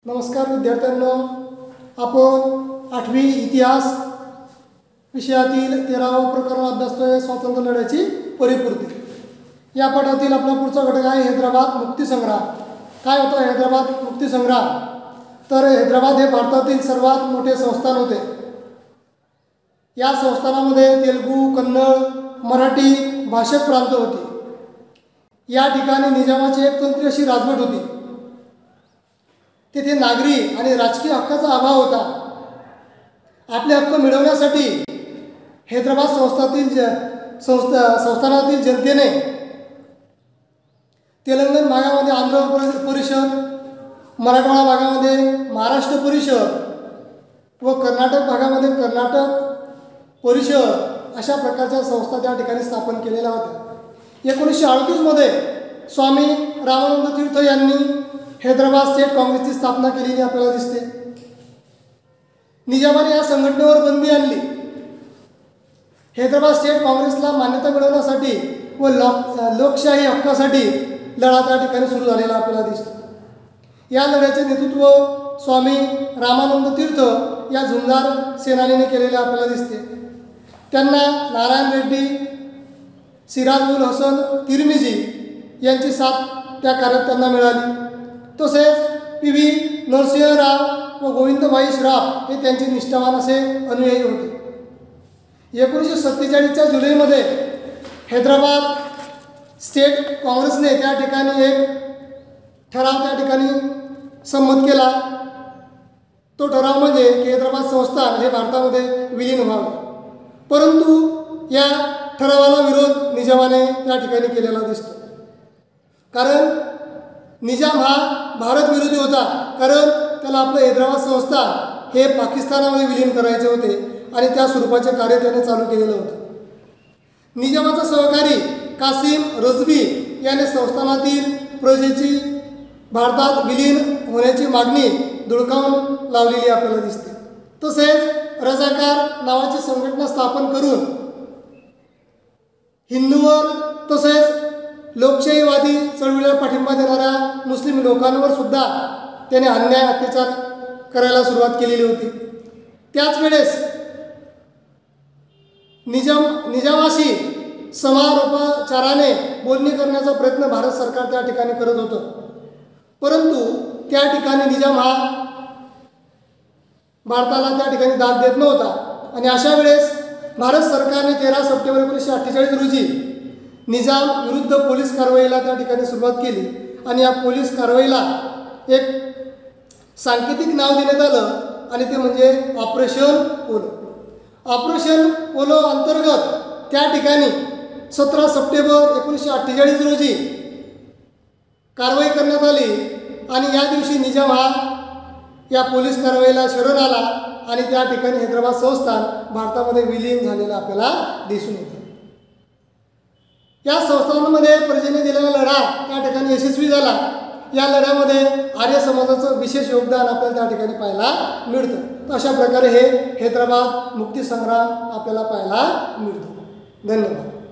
नमस्कार विद्यार्थ्यांनो, आपण 8वी इतिहास विषयातील 13वा प्रकरण अभ्यासतोय, स्वातंत्र्य लढ्याची परिपूर्ती। या पाठातील आपला पुढचा घटक आहे हैदराबाद मुक्तीसंग्राम। काय होता हैदराबाद मुक्तीसंग्राम? तर हैदराबाद हे भारतातील सर्वात मोठे संस्थान होते। या संस्थानामध्ये तेलुगू, कन्नड, मराठी भाषक प्रांत होते। या ठिकाणी निजामाची एकतंत्री अशी राजवट होती। तेथे नागरी आणि राजकीय हक्काचा अभाव होता। आपले हक्क मिळवण्यासाठी हैदराबाद संस्थानातील जनतेने तेलंगण भागामध्ये आंध्र परिषद, मराठवाडा भागामध्ये महाराष्ट्र परिषद व कर्नाटक भागामध्ये कर्नाटक परिषद अशा प्रकारच्या संस्था त्या ठिकाणी स्थापन केलेल्या होत्या। 1938 मध्ये स्वामी रामानंद तीर्थ यांनी हैदराबाद स्टेट काँग्रेसची स्थापना केलेली आपल्याला दिसते। निजामाने या संघटनेवर बंदी आणली। हैदराबाद स्टेट काँग्रेसला मान्यता मिळवण्यासाठी व लोकशाही हक्कासाठी लढा त्या ठिकाणी सुरू झालेला आपल्याला दिसतो। या लढ्याचे नेतृत्व स्वामी रामानंद तीर्थ या झुंजार सेनानीने केलेले आपल्याला दिसते। त्यांना नारायण रेड्डी, सिराज उल हसन तिरमिजी यांची साथ त्या कार्यात त्यांना मिळाली। तसेच PV नरसिंहराव व गोविंदभाई श्राफ हे त्यांचे निष्ठावान असे अनुयायी होते। 1947च्या जुलैमध्ये हैदराबाद स्टेट काँग्रेसने त्या ठिकाणी एक ठराव त्या ठिकाणी संमत केला। तो ठराव म्हणजे की हैदराबाद संस्थान हे भारतामध्ये विलीन व्हावे। परंतु या ठरावाला विरोध निजामाने त्या ठिकाणी केलेला दिसतो। कारण निजाम हा भारत विरोधी होता, कारण त्याला आपलं हैदराबाद संस्थान हे पाकिस्तानामध्ये विलीन करायचे होते आणि त्या स्वरूपाचे कार्य त्याने चालू केलेलं होतं। निजामाचा सहकारी कासिम रजवी याने संस्थानातील प्रजेची भारतात विलीन होण्याची मागणी धुडकावून लावलेली आपल्याला दिसते। तसेच रजाकार नावाची संघटना स्थापन करून हिंदूवर तसेच लोकशाहीवादी चळवळीला पाठिंबा देणाऱ्या मुस्लिम लोकांवर सुद्धा त्याने अन्याय अत्याचार करायला सुरुवात केलेली होती। त्याच वेळेस निजामाशी समारोपाचाराने बोलणी करण्याचा प्रयत्न भारत सरकार त्या ठिकाणी करत होतं। परंतु त्या ठिकाणी निजाम हा भारताला त्या ठिकाणी दाद देत नव्हता आणि अशा वेळेस भारत सरकारने 13 सप्टेंबर 1948 रोजी निजाम विरुद्ध पोलीस कारवाईला त्या ठिकाणी सुरुवात केली आणि या पोलीस कारवाईला एक सांकेतिक नाव देण्यात आलं आणि ते म्हणजे ऑपरेशन पोलो। ऑपरेशन पोलो अंतर्गत त्या ठिकाणी 17 सप्टेंबर 1948 रोजी कारवाई करण्यात आली आणि या दिवशी निजाम हा या पोलीस कारवाईला शरण आला आणि त्या ठिकाणी हैदराबाद संस्थान भारतामध्ये विलीन झालेला आपल्याला दिसून येते। या संस्थानामध्ये प्रजेने दिलेला लढा त्या ठिकाणी यशस्वी झाला। या लढ्यामध्ये आर्य समाजाचं विशेष योगदान आपल्याला त्या ठिकाणी पाहायला मिळतं। तर अशा प्रकारे हे हैदराबाद मुक्तीसंग्राम आपल्याला पाहायला मिळतो। धन्यवाद।